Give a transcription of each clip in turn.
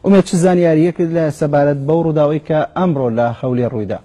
ئومێد چ زانیاریەکت لە سەبارەت بەو ڕووداوەی کە ئەمڕۆ لە هەولێر ڕوویدا؟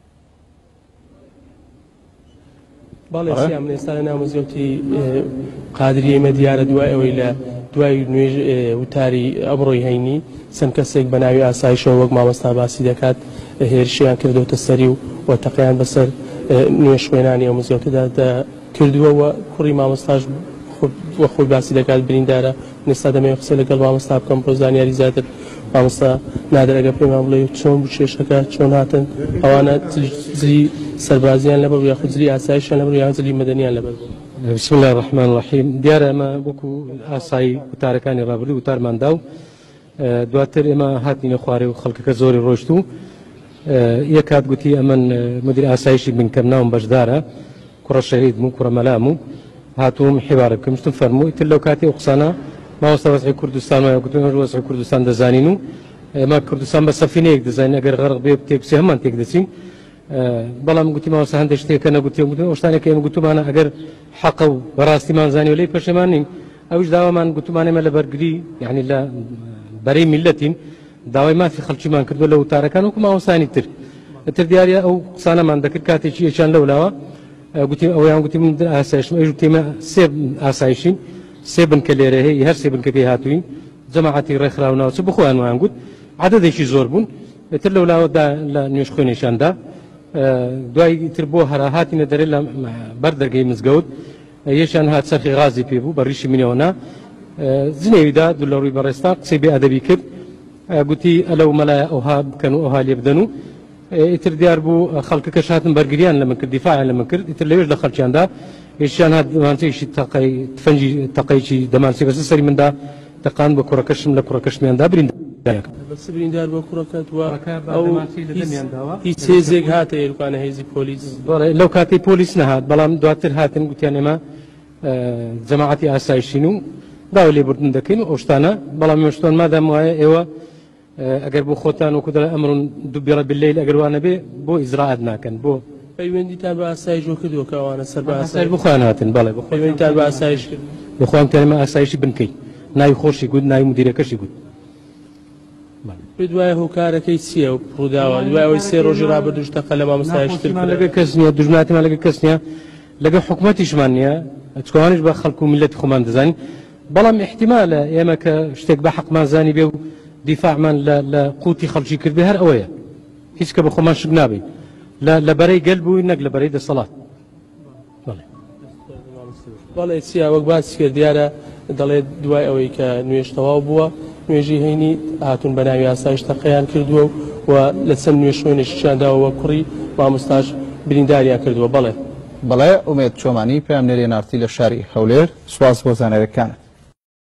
باڵێ سیام ئێستا لە ناو مزگەوتی قادری ئێمە دیارە دوای ئەوەی لە دوای نوێژ وتاری ئەمڕۆی هەینی چەند کەسێک بە ناوی ئاسایشەوە وەک مامۆستا باسی دەکات هێرشیان کردوتە سەری و تەقییان بەسەر نوێ شوێنانی ئەو مزگەوتەدا کردووەوە کوڕی مامۆستاش وە خۆی باسی دەکات بریندارە نێستا دەمەوێت قسە لەگەڵ مامۆستا بکەم بۆ زانیاری زیاتر مامۆستا نادر ئەگە پێمان بڵێ چۆن بوو کێشەکە چۆن هاتن ئەوانە زلی سەربازیان لەبەر یاخود زلی ئاسایشیان لەبەر یان زلی مەدەنیان لەبەر. بسم الله الرحمن الرحیم. دیارە ئەمە وەکو ئاسایی وتارەکانی ڕابردوو وتارماندا و دواتر ئێمە هاتینە خوارێ و خەڵکەکە زۆری ڕۆشت و یەک کات گوتی ئەمن مدیر ئاسایشی بنکەم ناوم بەشدارە کوڕە شەهید بوو کوڕە مەلام و هاتووم حیوارە بکەم شتم فەرمووی تر لەو کاتی ئەو قسانە ماوەستا وەزعی کوردستان وایە گوتم وەزعی کوردستان دەزانین و ئێمە کوردستان بە سەفینەیەک دەزانین ئەگەر غەرق بێ تێکچی هەمان تێک دەچین بەڵام گوتی ماوەستا هەندێک شتێکە نەگوتی و گوتم ئەو شتانێک ئێمە گوتمانە ئەگەر حەقە و بەڕاستیمان زانی و لەی پەشێمان نین ئەوش داوامان گوتمان ئێمە لە بەرگری یعنی لە بەرەی میلەتین داوای مافی خەڵکیمان کردو لە وتارەکان وەکو ماوەسانی تر دیارە ئەو قسانەمان دەکرد کاتێکی یەکیان لەولاوە گوتی ئەویان گوتی من ئاسایشم ئەوش تێمە سێ ئاسایشین سێ بنکە لێرە هەیە هەر سێ بنکەکەی هاتووین جەماعەتی ڕێکخراونەوە چ بخۆیان وایان گوت عەدەدێکی زۆر بوون تر لەولاوەدا لە نوێژ خوێنێشاندا دوای تر بۆ هەرا هاتینە دەرێ لە بەردەرگەی مزگەوت یەکیان هات سەرخی غازی پێ بوو بە ڕیشی منەوەنا زنێویدا دوو لە ڕووی بەڕێستا قسەی بێ ئەدەبی کرد گوتی ئەلەو مەلایە ئەوها بکەن و ئەوها لێ بدەن و ئیتر دیار بوو خەڵکەکە هاتن بەرگریان لەمە کرد دیفاعیان لەمە کرد ئیتر لەوێش لە خەڵکیاندا هیچیان هات دەمانچەیەکی تفەنجی تەقەیەکی دەمانچێ بەسەر سەری مندا تەقان بە کوڕەکەشم لە کوڕەکەشمیاندا بریندارەکە بەس بریندار بۆ کوڕەکەت وە هیچ هێزێک هاتە ئێرکانە هێزی پۆلیس لەو کاتی پۆلیس نەهات بەڵام دواتر هاتن گوتیان ئێمە جەماعەتی ئاسایشین و داوا لێبوردن دەکەین و ئەو شتانە بەڵام ئێمەشتۆن مادام وایە ئێوە ئەگەر بۆ خۆتان وەکو دەڵێ ئەمڕۆن دووبیڕە باللەیل ئەگەر وانە بێ بۆ ئیزراعەت ناکەن بۆ پەیوەندیتان بە ئاسایش کردووە کە ئەوانە سەر بە ئاسایش بخۆیان هاتن بەڵێ پەیوەندیتان بە ئاسایش کرد بخۆیان تێنێمە ئاسایشی بنکەی ناوی خۆشی گوت ناوی مدیرەکەشی گوت دوای هۆکارەکەی چییە و ڕووداوە دوای ئەوەی سێ ڕۆژی ڕابردوو شتەقە لە مامۆستایشتر لەگە کەس نییە دوژمناتیمان لەگە کەس نییە لەگە حکوومەتیشمان نییە چکوانیش بە خەڵکو و میلەتی خۆمان دەزانین بەڵام احتیمالە ئێمە کە شتێک بە حەقمان زانی بێ و دیفاعمان لە قوتی خەڵکی کرد بێ هەر ئەوەیە هیچ کە بە خۆمان شک نابین لە بەرەی گەل بووی نەک لە بەرەی دەسەڵات بەڵێ چییە وەک باسی کرد دیارە دەڵێت دوای ئەوەی کە نوێژ تەواو بووە نوێژی هەینی هاتوون بە ناوی ئاسایش تەقەیان کردووە و لە چەند نوێژ شوێنێکیشانداوە کوڕی مامۆستاش برینداریان کردووە. بەڵێ ئومێد چۆمانی پێم نێری نارتی لە شاری هەولێر سواز بۆ زانەرەکانت.